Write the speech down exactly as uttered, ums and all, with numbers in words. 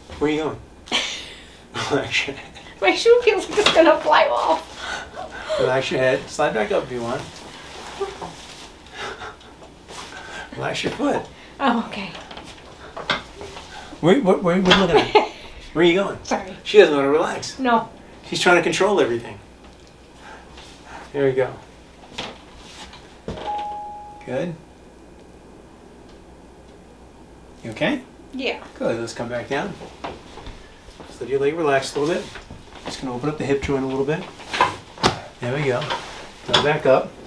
Where are you going? Relax your head. My shoe feels like it's gonna fly off. Relax your head. Slide back up if you want. Relax your foot. Oh, okay. Where, where, where, where are you looking at? Where are you going? Sorry. She doesn't know how to relax. No. She's trying to control everything. There we go. Good. You okay? Yeah. Good. Let's come back down. Just let your leg relax a little bit. Just going to open up the hip joint a little bit. There we go. Go back up.